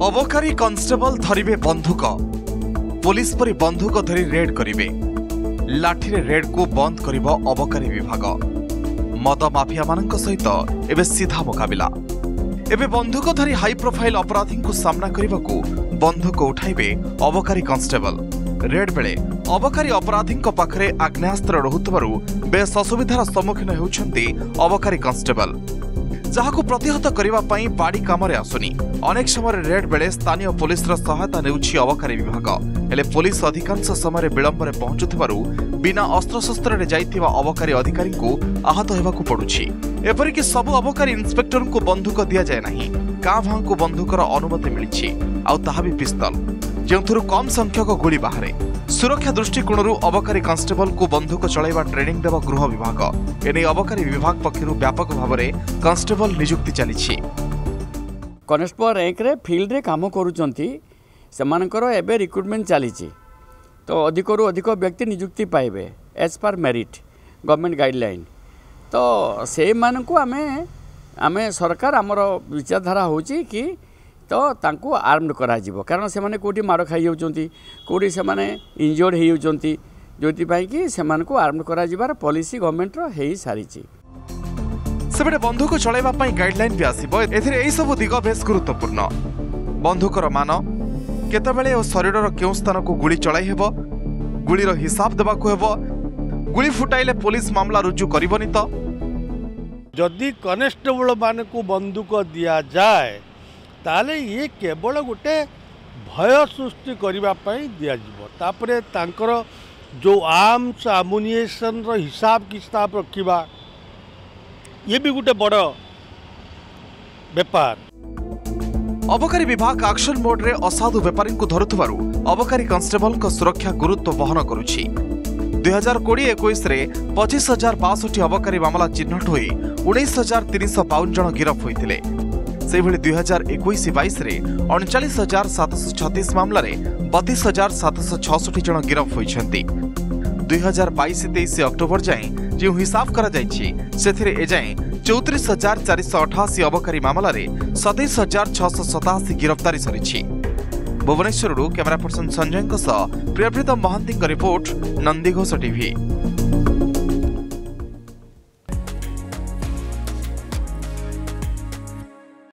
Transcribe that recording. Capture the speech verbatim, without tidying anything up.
अबकारी constable धरिबे बंधुक police परी बंधुक धरी रेड करिवे लाठी रे रेड को बंद करिबो अबकारी विभाग मद माफिया मानक सहित एबे सीधा मुकाबिला एबे बंधुक धरी हाई प्रोफाइल अपराधी को सामना करने बंधुक उठाइबे अबकारी कॉन्स्टेबल रेड बेले अबकारी अपराधी पाखरे आग्नेयास्त्र रहुतबारु बेस असुविधार सम्मुखीन होउछन्ती अबकारी कॉन्स्टेबल जहाकु प्रतिहत करिबा पई बाड़ी कामरे आसुनी अनेक समय रेड बेले स्थानीय पुलिस सहायता नेउछि अबकारी विभाग हेले पुलिस अधिकांश समय विलंबरे पहुंचुथिबारु बिना अस्त्रशस्त्र रे जाइथिबा अबकारी अधिकारी को आहत हेबाकु पडुछि एपरिक सबु अबकारी इंस्पेक्टर को बंधुक दिया जाय नाही का भां को बंधुकर अनुमति मिलिछि आ ताहा भी पिस्तल जेउथुरु कम संख्यक गोली बाहरे सुरक्षा दृष्टिकोणरू अबकारी कॉन्स्टेबल को बंधुक चलाइबा ट्रेनिंग देवा गृह विभाग एने अबकारी विभाग पक्षरु व्यापक भाव में कॉन्स्टेबल नियुक्ति चली कॉन्स्टेबल रैंक रे फील्ड रे काम करूचंती सेमानकर एबे रिक्रुटमेंट चली तो अधिक रु अधिक व्यक्ति नियुक्ति पाइबे as per merit government guideline तो से मानकु आमे आमे सरकार हमर विचारधारा होची कि तो तांको आर्म्ड करा जिवो कारण से माने कोठी मार खाई होउचंती कोठी से माने इंजर्ड हेई होउचंती जोति पई कि से मानकु आर्म्ड करा जिवार पॉलिसी गवर्नमेंट रो हेई सारीची सेबडे बंधुक चलाइबा पई गाइडलाइन भी आसीबो एथिरे एई सब दिग बेस गुरुत्वपूर्ण बंधुकर मान केते बेले ओ शरीरर केउ स्थान को गुली चलाई हेबो गुलीर हिसाब देबा को हेबो गुली फुटाइले पुलिस मामला रुजु करिवनी तो जदि कॉन्स्टेबल मान को बंदूक दिया जाए ताले ये केवल गोटे भय सृष्टि करने दिपर तांकर जो आर्म्स आमुनिएशन रो हिसाब किताब रखा ये भी गोटे बड़ बेपार अबकारी विभाग एक्शन मोड रे असाधु व्यापारी को धरुथबारु अबकारी कॉन्स्टेबल को सुरक्षा गुरुत्व बहन करुछि दुई हजार कोड़े इक्कीस रे पच्चीस हजार बासठी अबकारी मामला चिन्हट होई उन्नीस हजार तीन सौ बावन जन गिरफ होइतिले से भली दुई हजार इक्कीस बाईस रे अड़चाश हजार सात सौ छत्तीस मामला रे बतीस हजार सात सौ छसठ जन गिरफ होइछन्ति दुई हजार बाईस तेईस अक्टोबर जाए जो हिसाब करा जाइछि सेथिरे एजाए चौतीस हजार चार सौ अठाशी अबकारी मामला रे सतैश हजार छह सताशी गिरफ्तारी सरिछि Bhubaneswar camera person Sanjay Priyapritam Mahanty report Nandighosh TV.